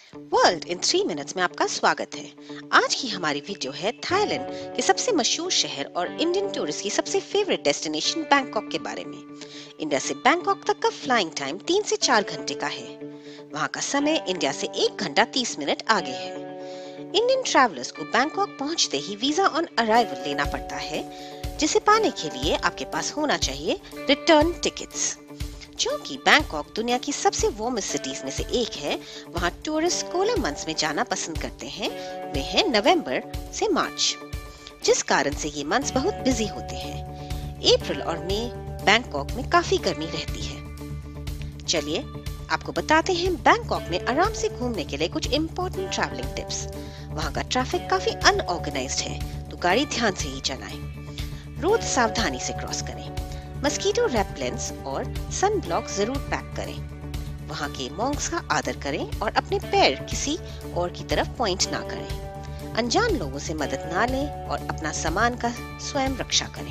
World in 3 minutes में आपका स्वागत है। आज की हमारी वीडियो है थाईलैंड के सबसे मशहूर शहर और इंडियन टूरिस्ट की सबसे फेवरेट डेस्टिनेशन बैंकॉक के बारे में। इंडिया से बैंकॉक तक का फ्लाइंग टाइम 3 से 4 घंटे का है। वहाँ का समय इंडिया से 1 घंटा 30 मिनट आगे है। इंडियन ट्रैवलर्स को बैंकॉक पहुँचते ही वीजा ऑन अराइवल लेना पड़ता है, जिसे पाने के लिए आपके पास होना चाहिए रिटर्न टिकट्स। क्योंकि बैंकॉक दुनिया की सबसे वार्मेस्ट सिटीज में से एक है, वहाँ टूरिस्ट कूलर मंथ्स में जाना पसंद करते हैं। वे हैं नवंबर से मार्च, जिस कारण से ये मंथ्स बहुत बिजी होते हैं। अप्रैल और मई बैंकॉक में काफी गर्मी रहती है। चलिए आपको बताते हैं बैंकॉक में आराम से घूमने के लिए कुछ इम्पोर्टेंट ट्रैवलिंग टिप्स। वहाँ का ट्रैफिक काफी अनऑर्गेनाइज्ड है, तो गाड़ी ध्यान से ही चलाएं। रोड सावधानी से क्रॉस करें। मस्कीटो रेपेलेंट्स और सन ब्लॉक जरूर पैक करें। वहाँ के मॉन्क्स का आदर करें और अपने पैर किसी और की तरफ पॉइंट ना करें। अनजान लोगों से मदद ना लें और अपना सामान का स्वयं रक्षा करें।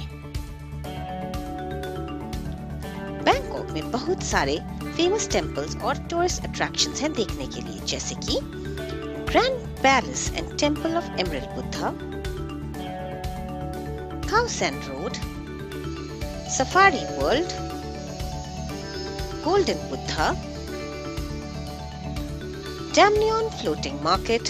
बैंकॉक में बहुत सारे फेमस टेम्पल्स और टूरिस्ट अट्रैक्शंस हैं देखने के लिए, जैसे कि Grand Palace and Temple of Emerald Buddha, Khao San Road, Safari World, Golden Buddha, Damnion Floating Market,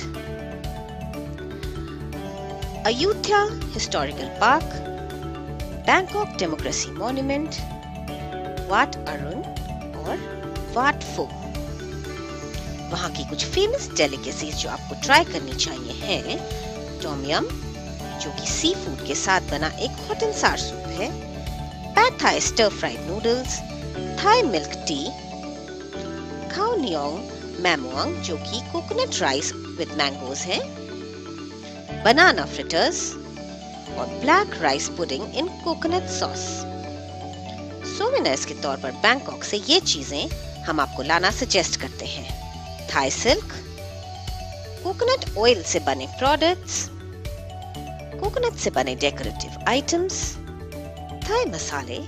Ayutthaya Historical Park, Bangkok Democracy Monument, Wat Arun और Wat Pho। वहाँ की कुछ फेमस डेलिकेसीज जो आपको ट्राई करनी चाहिए हैं टॉम यम, जो कि सी फूड के साथ बना एक हॉट एंड सार सूप है, Pad Thai stir fried noodles, Thai milk tea, Khao Niao मैमुआंग जो कि कोकोनट राइस विद मैंगोज है, बनाना फ्रिटर्स और black rice pudding in coconut sauce. Souvenirs के तौर पर बैंकॉक से ये चीजें हम आपको लाना सजेस्ट करते हैं। थाई सिल्क, कोकोनट ऑयल से बने प्रोडक्ट्स, कोकोनट से बने डेकोरेटिव आइटम्स, थाई मसाले,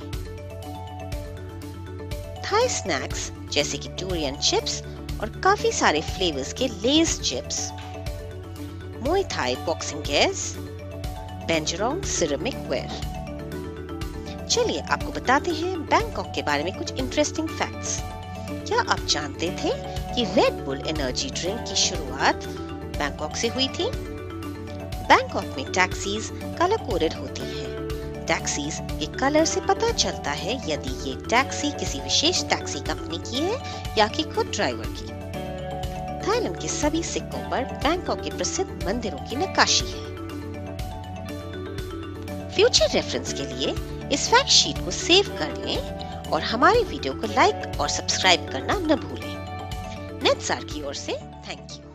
थाई स्नैक्स जैसे कि डूरियन चिप्स और काफी सारे फ्लेवर्स के Lay's chips, Muay Thai boxing gears, Benjarong ceramic ware. चलिए आपको बताते हैं बैंकॉक के बारे में कुछ इंटरेस्टिंग फैक्ट्स। क्या आप जानते थे कि रेड बुल एनर्जी ड्रिंक की शुरुआत बैंकॉक से हुई थी? बैंकॉक में टैक्सीज कलर कोडेड होती हैं। टैक्सीज के कलर से पता चलता है यदि ये टैक्सी किसी विशेष टैक्सी कंपनी की है या कि खुद ड्राइवर की। थाईलैंड के सभी सिक्कों पर बैंकॉक के प्रसिद्ध मंदिरों की नक्काशी है। फ्यूचर रेफरेंस के लिए इस फैक्ट शीट को सेव कर लें और हमारी वीडियो को लाइक और सब्सक्राइब करना न भूलें। नेटसार की ओर से थैंक यू।